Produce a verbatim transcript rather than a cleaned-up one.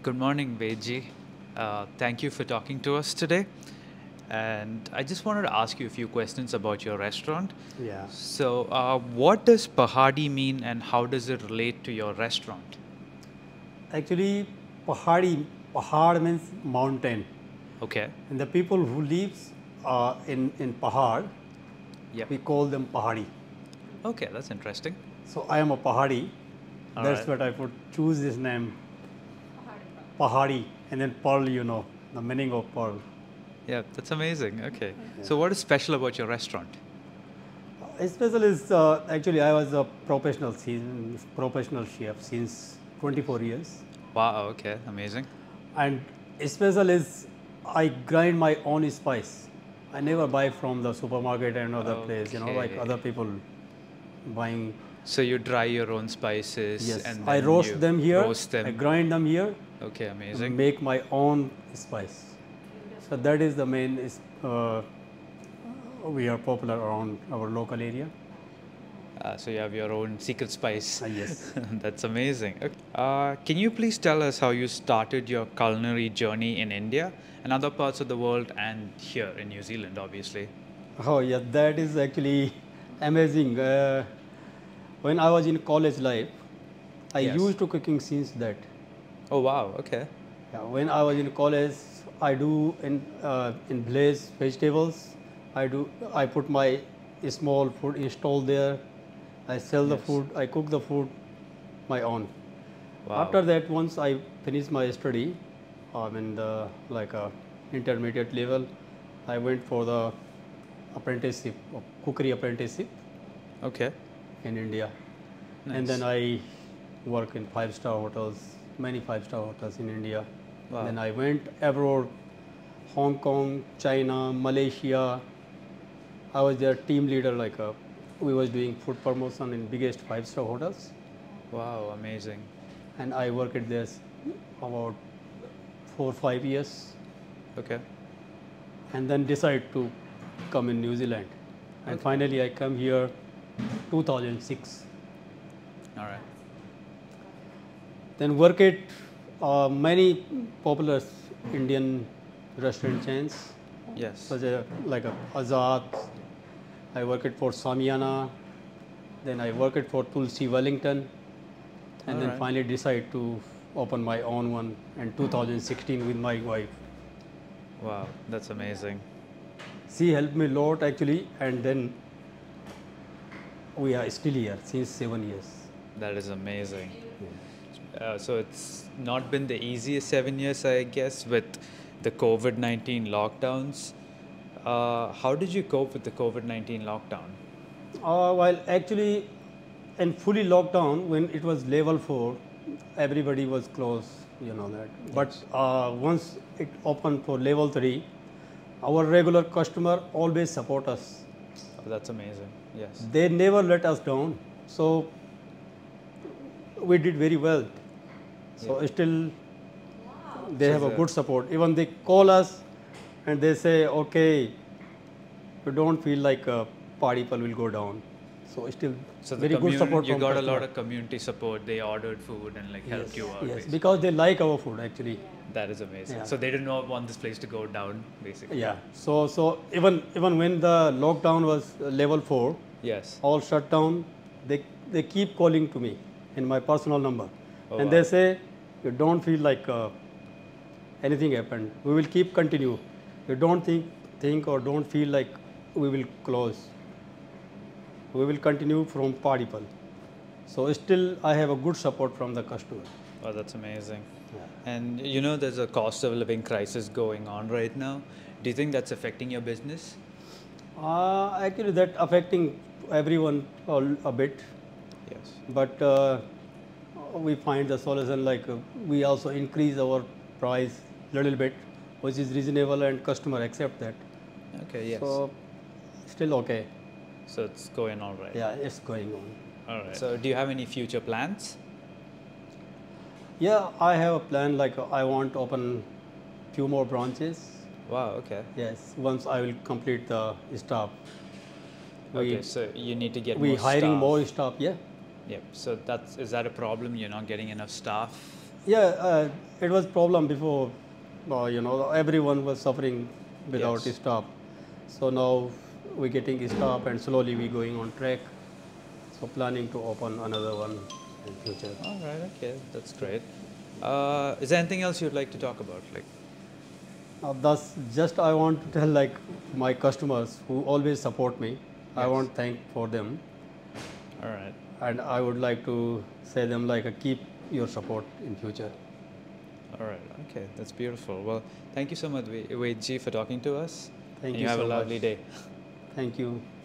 good morning, Veji. Uh, thank you for talking to us today. And I just wanted to ask you a few questions about your restaurant. Yeah. So, uh, what does Pahadi mean and how does it relate to your restaurant? Actually, Pahadi, Pahad means mountain. Okay. And the people who lives uh, in, in Pahad, Yep. we call them Pahadi. Okay, that's interesting. So I am a Pahadi. All That's right. what I would choose this name, Pahadi. And then Pearl, you know, the meaning of Pearl. Yeah, that's amazing. Okay. So, what is special about your restaurant? Special is uh, actually I was a professional since, professional chef since twenty-four years. Wow, okay, amazing. And special is I grind my own spice. I never buy from the supermarket and other place, you know, like Okay. other people buying. So, you dry your own spices Yes, and I then roast you them here. roast them. I grind them here. Okay, And amazing. make my own spice. So that is the main. is- Uh, we are popular around our local area. Uh, so, you have your own secret spice. Uh, yes. That's amazing. Okay. Uh, can you please tell us how you started your culinary journey in India and other parts of the world and here in New Zealand, obviously? Oh yeah, that is actually amazing. Uh, when I was in college life, I Yes. used to cooking since that. Oh, wow. Okay. Yeah, when I was in college, I do in uh, in village vegetables. I do I put my small food install there. I sell the Yes. food. I cook the food my own. Wow. After that, once I finished my study, um, in the like a intermediate level, I went for the apprenticeship, uh, cookery apprenticeship Okay. in India, Nice. and then I work in five star hotels, many five star hotels in India. Wow. Then I went abroad, Hong Kong, China, Malaysia. I was their team leader, like a, we was doing food promotion in biggest five star hotels, Wow, amazing. and I worked there about four five years, Okay. and then decide to come in New Zealand, and Okay. finally I come here two thousand six. All right. Then work at uh, many popular Indian restaurant chains, Yes. such as like a Azad. I worked for Samiana. Then I worked for Tulsi Wellington, and then Alright. finally decide to open my own one in two thousand sixteen with my wife. Wow, that's amazing. She helped me a lot actually, and then we are still here since seven years. That is amazing. Uh, so it's not been the easiest seven years, I guess, with the COVID nineteen lockdowns. Uh, how did you cope with the COVID nineteen lockdown? Uh, while actually in fully lockdown, when it was level four, everybody was closed, you know that. But uh, once it opened for level three, our regular customer always support us. Oh, that's amazing. Yes. They never let us down. So we did very well. So still they So have a the- good support. Even they call us and they say, okay, you don't feel like uh, party people will go down. So still So the very good community, support you from got a customer. lot of community support. They ordered food and like helped you out. Yes, basically. because they like our food actually. That is amazing. Yeah. So they did not want this place to go down, basically. Yeah. So so even even when the lockdown was uh, level four, Yes. all shut down, they they keep calling to me in my personal number, Oh, and wow. they say, you don't feel like uh, anything happened. We will keep continue. You don't think think or don't feel like we will close. We will continue from Padipal. So still I have a good support from the customer. Oh, that's amazing. Yeah. And you know, there's a cost of living crisis going on right now. Do you think that's affecting your business? Uh, actually, that affecting everyone a, a bit, Yes. but uh, we find the solution like uh, we also increase our price little bit, which is reasonable and customer accept that. Okay, yes. So still okay. So it's going all right. Yeah, it's going on. All right. So do you have any future plans? Yeah, I have a plan like uh, I want to open few more branches. Wow, okay. Yes, once I will complete the staff. We, Okay, so you need to get we more hiring staff. more staff, yeah. Yep. So that's is that a problem? You're not getting enough staff? Yeah, uh, it was problem before. Uh, you know, everyone was suffering without Yes. staff. So now we're getting staff, and slowly we're going on track. So planning to open another one in future. All right. Okay, that's great. Uh, is there anything else you'd like to talk about? Like, Now, thus, just I want to tell like my customers who always support me. I Yes. want to thank for them, all right. and I would like to say them like uh, keep your support in future. All right. Okay, that's beautiful. Well, thank you so much, Wade G, for talking to us. Thank and you you have so a lovely much. day. Thank you.